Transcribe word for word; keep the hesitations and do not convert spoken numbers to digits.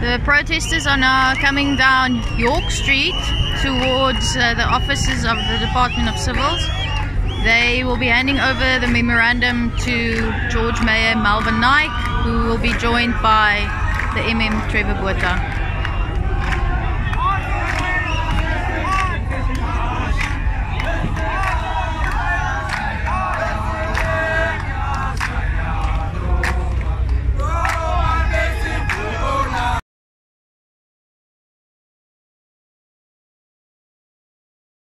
The protesters are now coming down York Street towards uh, the offices of the Department of Civils. They will be handing over the memorandum to George Mayor Melvin Naik, who will be joined by the M M Trevor Botha.